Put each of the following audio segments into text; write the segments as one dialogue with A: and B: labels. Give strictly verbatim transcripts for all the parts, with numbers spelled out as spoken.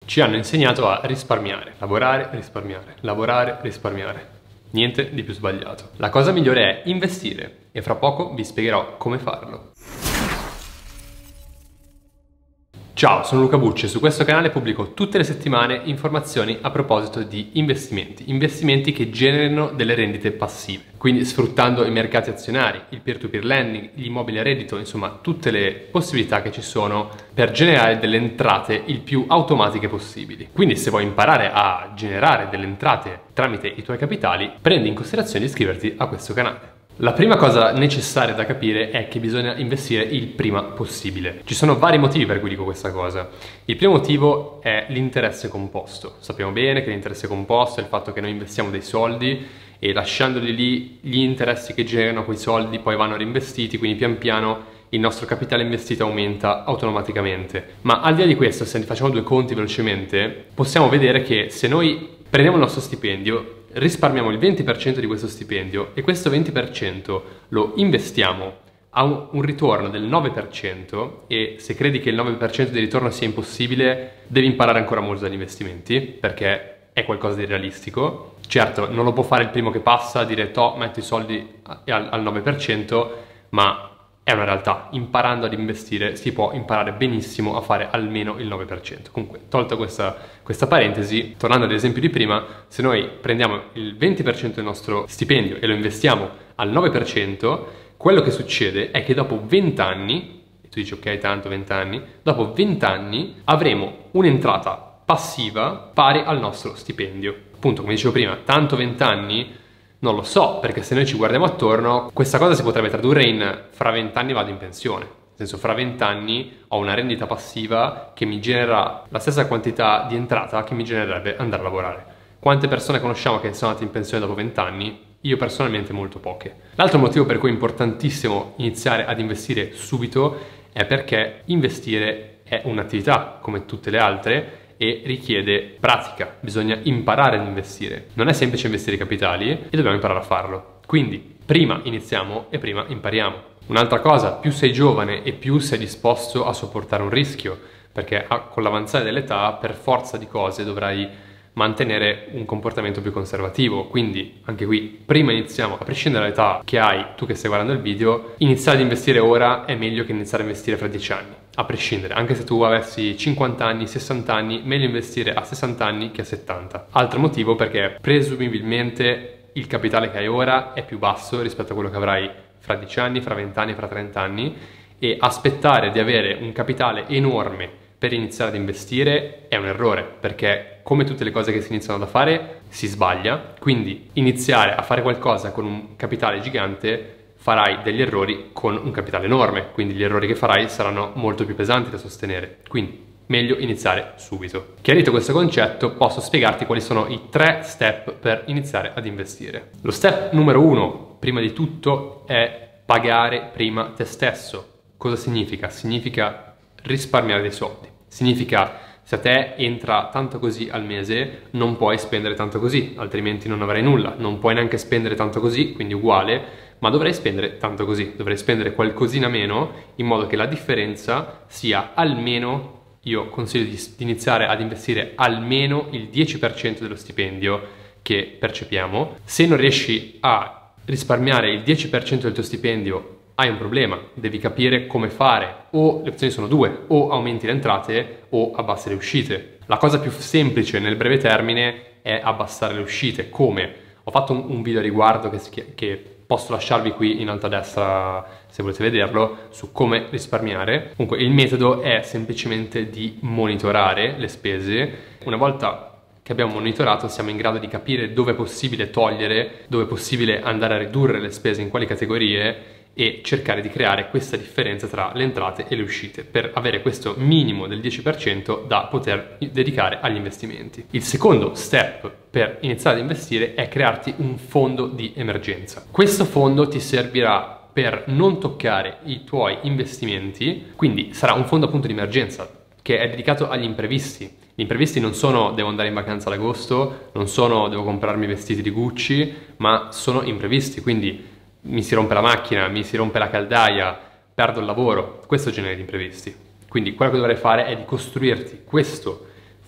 A: Ci hanno insegnato a risparmiare, lavorare, risparmiare, lavorare, risparmiare. Niente di più sbagliato. La cosa migliore è investire e fra poco vi spiegherò come farlo. Ciao, sono Luca Bucci e su questo canale pubblico tutte le settimane informazioni a proposito di investimenti, investimenti che generano delle rendite passive, quindi sfruttando i mercati azionari, il peer-to-peer lending, gli immobili a reddito, insomma tutte le possibilità che ci sono per generare delle entrate il più automatiche possibili. Quindi se vuoi imparare a generare delle entrate tramite i tuoi capitali, prendi in considerazione di iscriverti a questo canale. La prima cosa necessaria da capire è che bisogna investire il prima possibile. Ci sono vari motivi per cui dico questa cosa. Il primo motivo è l'interesse composto. Sappiamo bene che l'interesse composto è il fatto che noi investiamo dei soldi e lasciandoli lì gli interessi che generano quei soldi poi vanno reinvestiti, quindi pian piano il nostro capitale investito aumenta automaticamente. Ma al di là di questo, se ne facciamo due conti velocemente, possiamo vedere che se noi prendiamo il nostro stipendio, risparmiamo il venti per cento di questo stipendio e questo venti per cento lo investiamo a un, un ritorno del nove per cento, e se credi che il nove per cento di ritorno sia impossibile, devi imparare ancora molto dagli investimenti, perché è qualcosa di realistico. Certo, non lo può fare il primo che passa, dire to, metto i soldi al, al nove per cento, ma è una realtà. Imparando ad investire si può imparare benissimo a fare almeno il nove per cento. Comunque, tolta questa, questa parentesi, tornando all'esempio di prima, se noi prendiamo il venti per cento del nostro stipendio e lo investiamo al nove per cento, quello che succede è che dopo venti anni, e tu dici ok, tanto venti anni, dopo venti anni avremo un'entrata passiva pari al nostro stipendio. Appunto, come dicevo prima, tanto venti anni non lo so, perché se noi ci guardiamo attorno, questa cosa si potrebbe tradurre in fra venti anni vado in pensione. Nel senso, fra venti anni ho una rendita passiva che mi genera la stessa quantità di entrata che mi genererebbe andare a lavorare. Quante persone conosciamo che sono andate in pensione dopo venti anni? Io personalmente molto poche. L'altro motivo per cui è importantissimo iniziare ad investire subito è perché investire è un'attività come tutte le altre e richiede pratica, bisogna imparare ad investire. Non è semplice investire i capitali e dobbiamo imparare a farlo. Quindi prima iniziamo e prima impariamo. Un'altra cosa, più sei giovane e più sei disposto a sopportare un rischio, perché con l'avanzare dell'età per forza di cose dovrai mantenere un comportamento più conservativo. Quindi anche qui prima iniziamo, a prescindere dall'età che hai tu che stai guardando il video, iniziare ad investire ora è meglio che iniziare a investire fra dieci anni. A prescindere, anche se tu avessi cinquanta anni, sessanta anni, meglio investire a sessanta anni che a settanta. Altro motivo perché presumibilmente il capitale che hai ora è più basso rispetto a quello che avrai fra dieci anni, fra venti anni, fra trenta anni, e aspettare di avere un capitale enorme per iniziare ad investire è un errore, perché come tutte le cose che si iniziano da fare si sbaglia. Quindi iniziare a fare qualcosa con un capitale gigante farai degli errori con un capitale enorme, quindi gli errori che farai saranno molto più pesanti da sostenere. Quindi meglio iniziare subito. Chiarito questo concetto, posso spiegarti quali sono i tre step per iniziare ad investire. Lo step numero uno, prima di tutto, è pagare prima te stesso. Cosa significa? Significa risparmiare dei soldi. Significa, se a te entra tanto così al mese, non puoi spendere tanto così, altrimenti non avrai nulla. Non puoi neanche spendere tanto così, quindi uguale, ma dovrei spendere tanto così. Dovrei spendere qualcosina meno, in modo che la differenza sia almeno, io consiglio di, di iniziare ad investire almeno il dieci per cento dello stipendio che percepiamo. Se non riesci a risparmiare il dieci per cento del tuo stipendio, hai un problema, devi capire come fare. O le opzioni sono due: o aumenti le entrate o abbassi le uscite. La cosa più semplice nel breve termine è abbassare le uscite. Come? Ho fatto un, un video a riguardo che, che posso lasciarvi qui in alto a destra se volete vederlo, su come risparmiare. Comunque il metodo è semplicemente di monitorare le spese. Una volta che abbiamo monitorato siamo in grado di capire dove è possibile togliere, dove è possibile andare a ridurre le spese, in quali categorie, e cercare di creare questa differenza tra le entrate e le uscite per avere questo minimo del dieci per cento da poter dedicare agli investimenti. Il secondo step per iniziare ad investire è crearti un fondo di emergenza. Questo fondo ti servirà per non toccare i tuoi investimenti, quindi sarà un fondo appunto di emergenza che è dedicato agli imprevisti. Gli imprevisti non sono devo andare in vacanza ad agosto, non sono devo comprarmi vestiti di Gucci, ma sono imprevisti, quindi mi si rompe la macchina, mi si rompe la caldaia, perdo il lavoro. Questo genere di imprevisti. Quindi quello che dovrai fare è di costruirti questo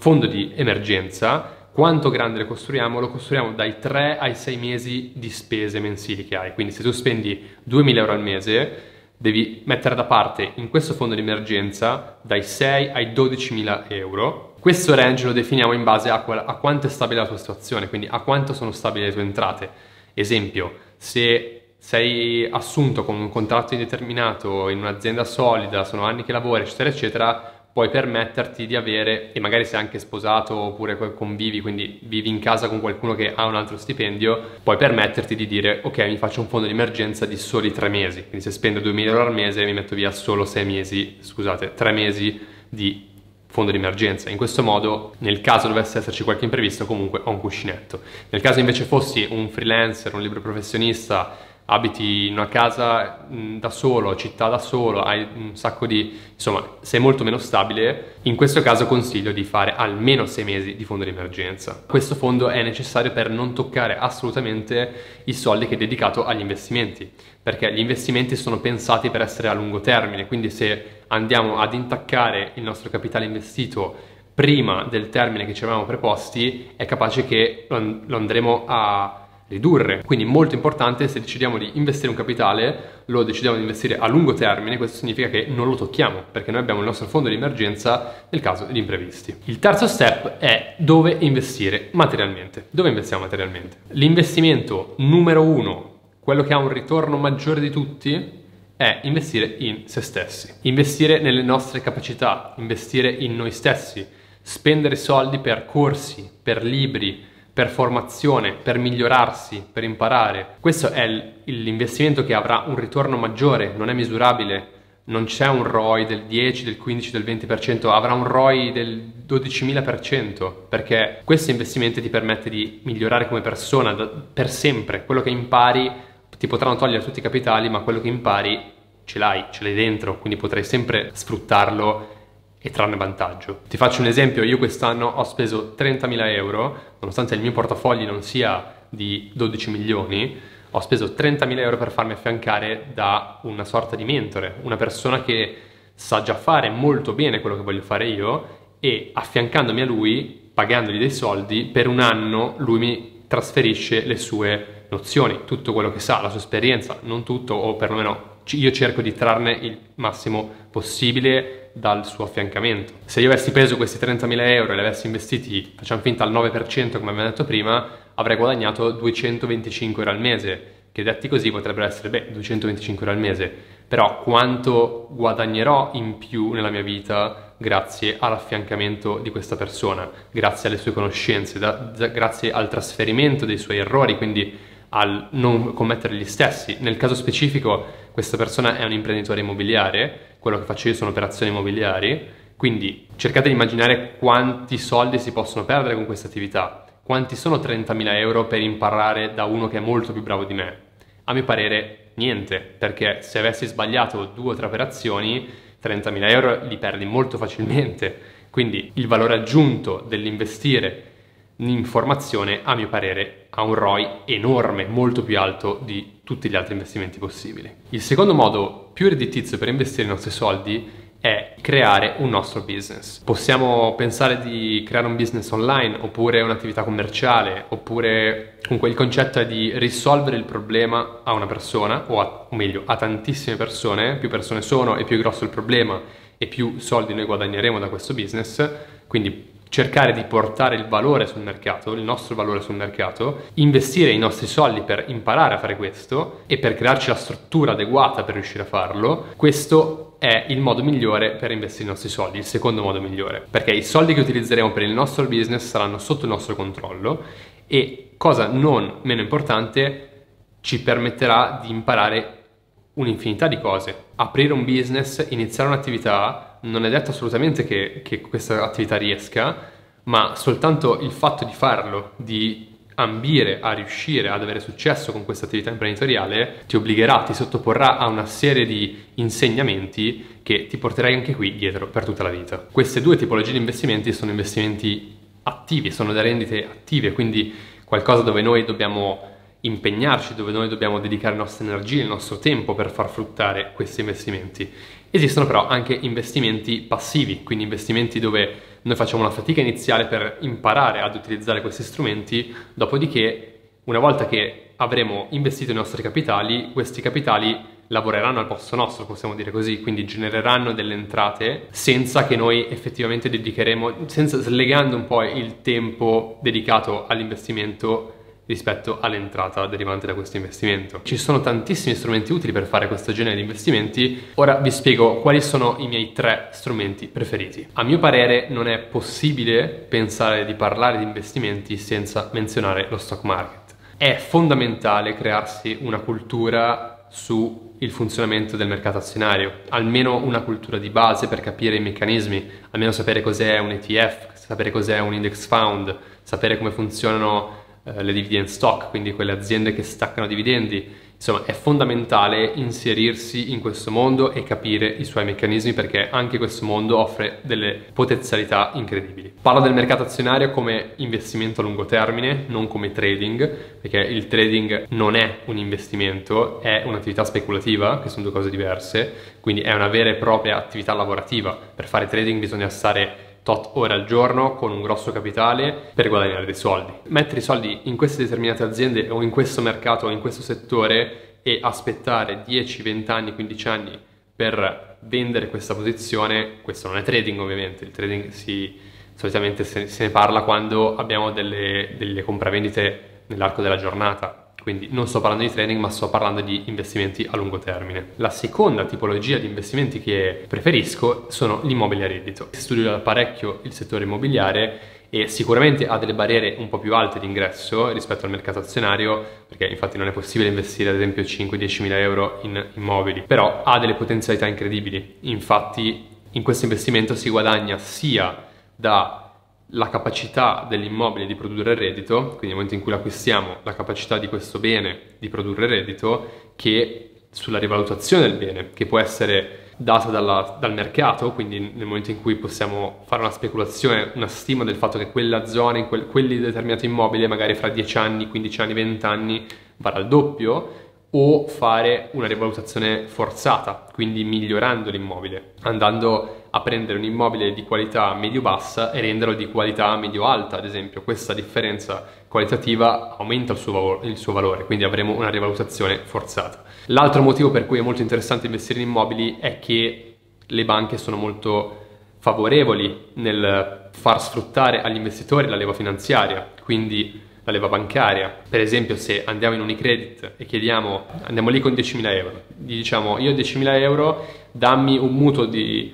A: fondo di emergenza, quanto grande lo costruiamo? Lo costruiamo dai tre ai sei mesi di spese mensili che hai. Quindi se tu spendi duemila euro al mese, devi mettere da parte in questo fondo di emergenza dai sei ai dodicimila euro. Questo range lo definiamo in base a, a quanto è stabile la tua situazione, quindi a quanto sono stabili le tue entrate. Esempio, se sei assunto con un contratto indeterminato in un'azienda solida, sono anni che lavori, eccetera, eccetera, puoi permetterti di avere, e magari sei anche sposato oppure convivi, quindi vivi in casa con qualcuno che ha un altro stipendio, puoi permetterti di dire ok, mi faccio un fondo di emergenza di soli tre mesi, quindi se spendo duemila euro al mese mi metto via solo sei mesi, scusate, tre mesi di fondo di emergenza. In questo modo, nel caso dovesse esserci qualche imprevisto, comunque ho un cuscinetto. Nel caso invece fossi un freelancer, un libero professionista, abiti in una casa mh, da solo, città da solo, hai un sacco di... insomma, sei molto meno stabile, in questo caso consiglio di fare almeno sei mesi di fondo di emergenza. Questo fondo è necessario per non toccare assolutamente i soldi che è dedicato agli investimenti, perché gli investimenti sono pensati per essere a lungo termine, quindi se andiamo ad intaccare il nostro capitale investito prima del termine che ci avevamo preposti, è capace che lo andremo a ridurre. Quindi molto importante, se decidiamo di investire un capitale, lo decidiamo di investire a lungo termine. Questo significa che non lo tocchiamo, perché noi abbiamo il nostro fondo di emergenza nel caso di imprevisti. Il terzo step è dove investire materialmente. Dove investiamo materialmente? L'investimento numero uno, quello che ha un ritorno maggiore di tutti, è investire in se stessi. Investire nelle nostre capacità, investire in noi stessi, spendere soldi per corsi, per libri, per formazione, per migliorarsi, per imparare. Questo è l'investimento che avrà un ritorno maggiore, non è misurabile, non c'è un R O I del dieci, del quindici, del venti per cento, avrà un R O I del dodicimila per cento, perché questo investimento ti permette di migliorare come persona per sempre. Quello che impari ti potranno togliere tutti i capitali, ma quello che impari ce l'hai, ce l'hai dentro, quindi potrai sempre sfruttarlo e trarne vantaggio. Ti faccio un esempio: io quest'anno ho speso trentamila euro, nonostante il mio portafogli non sia di dodici milioni, ho speso trentamila euro per farmi affiancare da una sorta di mentore, una persona che sa già fare molto bene quello che voglio fare io, e affiancandomi a lui, pagandogli dei soldi, per un anno lui mi trasferisce le sue nozioni, tutto quello che sa, la sua esperienza, non tutto, o perlomeno io cerco di trarne il massimo possibile dal suo affiancamento. Se io avessi preso questi trentamila euro e li avessi investiti, facciamo finta, al nove per cento come abbiamo detto prima, avrei guadagnato duecentoventicinque euro al mese, che detti così potrebbero essere, beh, duecentoventicinque euro al mese, però quanto guadagnerò in più nella mia vita grazie all'affiancamento di questa persona, grazie alle sue conoscenze, da, da, grazie al trasferimento dei suoi errori, quindi al non commettere gli stessi. Nel caso specifico questa persona è un imprenditore immobiliare, quello che faccio io sono operazioni immobiliari, quindi cercate di immaginare quanti soldi si possono perdere con questa attività. Quanti sono trentamila euro per imparare da uno che è molto più bravo di me? A mio parere niente, perché se avessi sbagliato due o tre operazioni, trentamila euro li perdi molto facilmente. Quindi il valore aggiunto dell'investire in formazione, a mio parere, ha un R O I enorme, molto più alto di tutti gli altri investimenti possibili. Il secondo modo più redditizio per investire i nostri soldi è creare un nostro business. Possiamo pensare di creare un business online, oppure un'attività commerciale, oppure comunque il concetto è di risolvere il problema a una persona, o, a, o meglio a tantissime persone. Più persone sono e più grosso il problema e più soldi noi guadagneremo da questo business. Quindi cercare di portare il valore sul mercato, il nostro valore sul mercato, investire i nostri soldi per imparare a fare questo e per crearci la struttura adeguata per riuscire a farlo. Questo è il modo migliore per investire i nostri soldi, il secondo modo migliore, perché i soldi che utilizzeremo per il nostro business saranno sotto il nostro controllo e, cosa non meno importante, ci permetterà di imparare un'infinità di cose. Aprire un business, iniziare un'attività, non è detto assolutamente che, che questa attività riesca, ma soltanto il fatto di farlo, di ambire a riuscire ad avere successo con questa attività imprenditoriale, ti obbligherà, ti sottoporrà a una serie di insegnamenti che ti porterai anche qui dietro per tutta la vita. Queste due tipologie di investimenti sono investimenti attivi, sono da rendite attive, quindi qualcosa dove noi dobbiamo impegnarci, dove noi dobbiamo dedicare le nostre energie, il nostro tempo per far fruttare questi investimenti. Esistono però anche investimenti passivi, quindi investimenti dove noi facciamo una fatica iniziale per imparare ad utilizzare questi strumenti, dopodiché una volta che avremo investito i nostri capitali, questi capitali lavoreranno al posto nostro, possiamo dire così, quindi genereranno delle entrate senza che noi effettivamente dedicheremo, senza, slegando un po' il tempo dedicato all'investimento rispetto all'entrata derivante da questo investimento. Ci sono tantissimi strumenti utili per fare questo genere di investimenti. Ora vi spiego quali sono i miei tre strumenti preferiti. A mio parere non è possibile pensare di parlare di investimenti senza menzionare lo stock market. È fondamentale crearsi una cultura sul funzionamento del mercato azionario, almeno una cultura di base per capire i meccanismi, almeno sapere cos'è un E T F, sapere cos'è un index fund, sapere come funzionano eh, le dividend stock, quindi quelle aziende che staccano dividendi. Insomma, è fondamentale inserirsi in questo mondo e capire i suoi meccanismi, perché anche questo mondo offre delle potenzialità incredibili. Parlo del mercato azionario come investimento a lungo termine, non come trading, perché il trading non è un investimento, è un'attività speculativa, che sono due cose diverse, quindi è una vera e propria attività lavorativa. Per fare trading bisogna stare tot ore al giorno con un grosso capitale per guadagnare dei soldi. Mettere i soldi in queste determinate aziende o in questo mercato o in questo settore e aspettare dieci, venti anni, quindici anni per vendere questa posizione, questo non è trading ovviamente. Il trading si, solitamente se, se ne parla quando abbiamo delle, delle compravendite nell'arco della giornata. Quindi non sto parlando di trading, ma sto parlando di investimenti a lungo termine. La seconda tipologia di investimenti che preferisco sono gli immobili a reddito. Studio da parecchio il settore immobiliare e sicuramente ha delle barriere un po' più alte di ingresso rispetto al mercato azionario, perché infatti non è possibile investire ad esempio cinque dieci mila euro in immobili, però ha delle potenzialità incredibili. Infatti in questo investimento si guadagna sia da la capacità dell'immobile di produrre reddito, quindi nel momento in cui l'acquistiamo, la capacità di questo bene di produrre reddito, che sulla rivalutazione del bene, che può essere data dalla, dal mercato, quindi nel momento in cui possiamo fare una speculazione, una stima del fatto che quella zona, in quel, quelli determinati immobili, magari fra dieci anni, quindici anni, venti anni, varrà il doppio, o fare una rivalutazione forzata, quindi migliorando l'immobile, andando a prendere un immobile di qualità medio-bassa e renderlo di qualità medio-alta, ad esempio. Questa differenza qualitativa aumenta il suo, valore, il suo valore, quindi avremo una rivalutazione forzata. L'altro motivo per cui è molto interessante investire in immobili è che le banche sono molto favorevoli nel far sfruttare agli investitori la leva finanziaria, quindi la leva bancaria. Per esempio, se andiamo in Unicredit e chiediamo, andiamo lì con diecimila euro, gli diciamo: io ho diecimila euro, dammi un mutuo di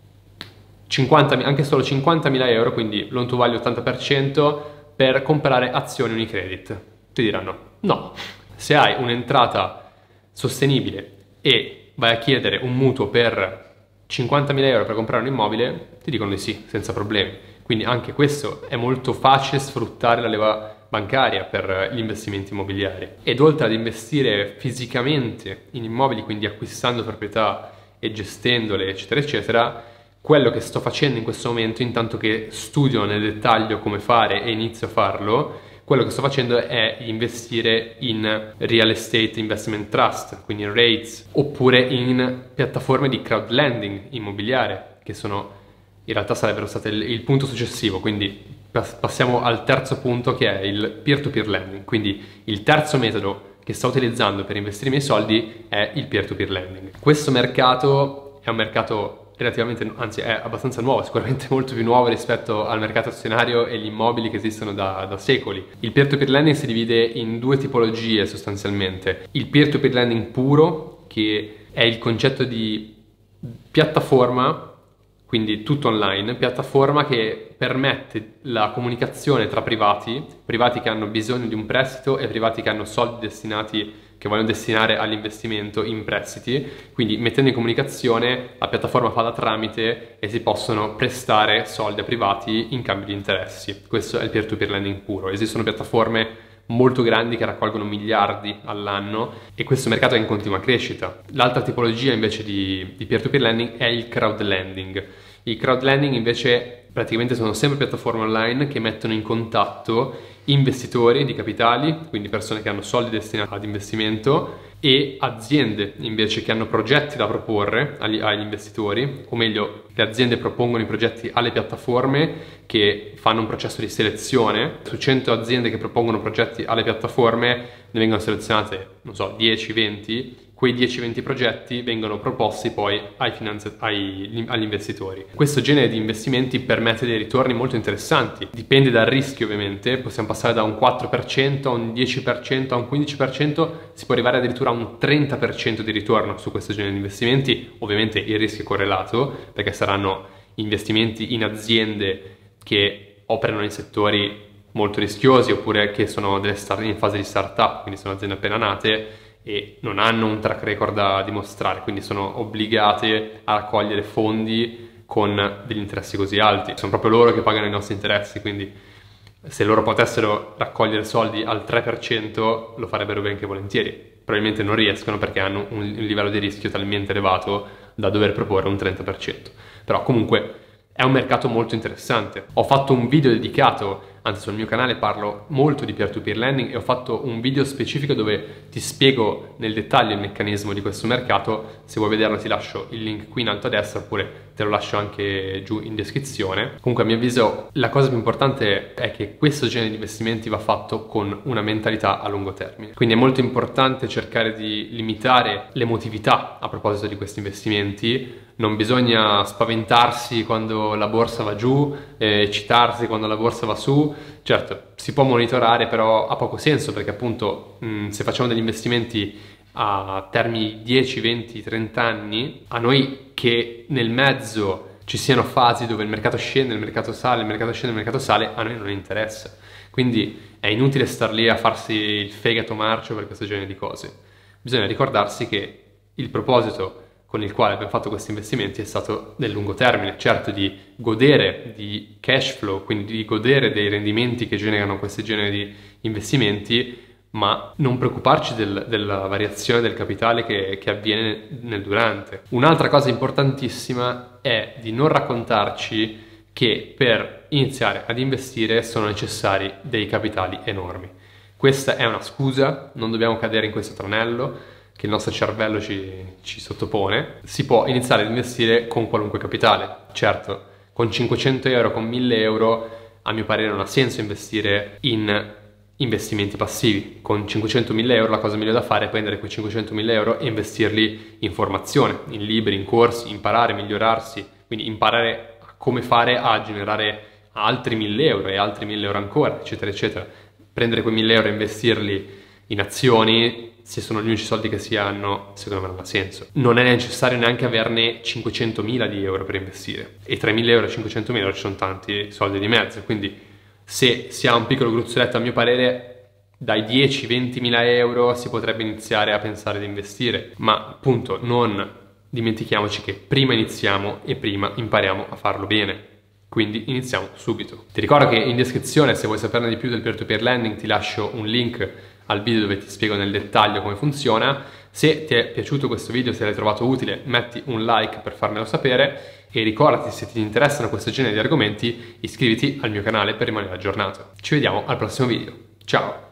A: cinquanta, anche solo cinquantamila euro, quindi loan to value ottanta per cento, per comprare azioni Unicredit. Ti diranno no. Se hai un'entrata sostenibile e vai a chiedere un mutuo per cinquantamila euro per comprare un immobile, ti dicono di sì, senza problemi. Quindi anche questo è molto facile sfruttare la leva bancaria per gli investimenti immobiliari. Ed oltre ad investire fisicamente in immobili, quindi acquistando proprietà e gestendole, eccetera eccetera, quello che sto facendo in questo momento, intanto che studio nel dettaglio come fare e inizio a farlo, quello che sto facendo è investire in real estate investment trust, quindi in REITs, oppure in piattaforme di crowdlending immobiliare, che sono in realtà sarebbero state il, il punto successivo. Quindi passiamo al terzo punto, che è il peer-to-peer lending. Quindi il terzo metodo che sto utilizzando per investire i miei soldi è il peer-to-peer lending. Questo mercato è un mercato relativamente, anzi è abbastanza nuovo, sicuramente molto più nuovo rispetto al mercato azionario e gli immobili che esistono da, da secoli. Il peer-to-peer lending si divide in due tipologie sostanzialmente. Il peer-to-peer lending puro, che è il concetto di piattaforma, quindi tutto online, piattaforma che permette la comunicazione tra privati, privati che hanno bisogno di un prestito e privati che hanno soldi destinati, che vogliono destinare all'investimento in prestiti. Quindi mettendo in comunicazione, la piattaforma fa da tramite e si possono prestare soldi a privati in cambio di interessi. Questo è il peer-to-peer lending puro. Esistono piattaforme molto grandi che raccolgono miliardi all'anno e questo mercato è in continua crescita. L'altra tipologia invece di, di peer-to-peer lending è il crowd lending. I crowdlending invece praticamente sono sempre piattaforme online che mettono in contatto investitori di capitali, quindi persone che hanno soldi destinati ad investimento, e aziende invece che hanno progetti da proporre agli, agli investitori, o meglio, le aziende propongono i progetti alle piattaforme che fanno un processo di selezione. Su cento aziende che propongono progetti alle piattaforme ne vengono selezionate, non so, dieci venti. Quei dieci venti progetti vengono proposti poi ai finanzi- ai, agli investitori. Questo genere di investimenti permette dei ritorni molto interessanti. Dipende dal rischio ovviamente, possiamo passare da un quattro per cento a un dieci per cento a un quindici per cento, si può arrivare addirittura a un trenta per cento di ritorno su questo genere di investimenti. Ovviamente il rischio è correlato perché saranno investimenti in aziende che operano in settori molto rischiosi oppure che sono delle start- in fase di startup, quindi sono aziende appena nate e non hanno un track record da dimostrare, quindi sono obbligate a raccogliere fondi con degli interessi così alti. Sono proprio loro che pagano i nostri interessi, quindi se loro potessero raccogliere soldi al tre per cento lo farebbero benché volentieri. Probabilmente non riescono perché hanno un livello di rischio talmente elevato da dover proporre un trenta per cento. Però comunque è un mercato molto interessante. Ho fatto un video dedicato, anzi sul mio canale parlo molto di peer-to-peer lending e ho fatto un video specifico dove ti spiego nel dettaglio il meccanismo di questo mercato. Se vuoi vederlo ti lascio il link qui in alto a destra oppure te lo lascio anche giù in descrizione. Comunque a mio avviso la cosa più importante è che questo genere di investimenti va fatto con una mentalità a lungo termine. Quindi è molto importante cercare di limitare l'emotività a proposito di questi investimenti. Non bisogna spaventarsi quando la borsa va giù, eh, eccitarsi quando la borsa va su. Certo, si può monitorare, però ha poco senso perché appunto mh, se facciamo degli investimenti a termini dieci, venti, trenta anni, a noi che nel mezzo ci siano fasi dove il mercato scende, il mercato sale, il mercato scende, il mercato sale, a noi non interessa. Quindi è inutile star lì a farsi il fegato marcio per questo genere di cose. Bisogna ricordarsi che il proposito con il quale abbiamo fatto questi investimenti è stato nel lungo termine, certo di godere di cash flow, quindi di godere dei rendimenti che generano questi generi di investimenti, ma non preoccuparci del, della variazione del capitale che, che avviene nel durante. Un'altra cosa importantissima è di non raccontarci che per iniziare ad investire sono necessari dei capitali enormi. Questa è una scusa, non dobbiamo cadere in questo tranello che il nostro cervello ci, ci sottopone. Si può iniziare ad investire con qualunque capitale. Certo, con cinquecento euro, con mille euro, a mio parere non ha senso investire in investimenti passivi. Con cinquecentomila euro la cosa migliore da fare è prendere quei cinquecentomila euro e investirli in formazione, in libri, in corsi, imparare, migliorarsi, quindi imparare come fare a generare altri mille euro e altri mille euro ancora, eccetera, eccetera. Prendere quei mille euro e investirli in azioni, se sono gli unici soldi che si hanno, secondo me non ha senso. Non è necessario neanche averne cinquecentomila di euro per investire. E tra i mille euro e i cinquecentomila euro ci sono tanti soldi di mezzo, quindi se si ha un piccolo gruzzoletto, a mio parere, dai dieci ventimila euro si potrebbe iniziare a pensare di investire. Ma appunto non dimentichiamoci che prima iniziamo e prima impariamo a farlo bene. Quindi iniziamo subito. Ti ricordo che in descrizione, se vuoi saperne di più del peer-to-peer lending, ti lascio un link al video dove ti spiego nel dettaglio come funziona. Se ti è piaciuto questo video, se l'hai trovato utile, metti un like per farmelo sapere e ricordati, se ti interessano questo genere di argomenti, iscriviti al mio canale per rimanere aggiornato. Ci vediamo al prossimo video. Ciao!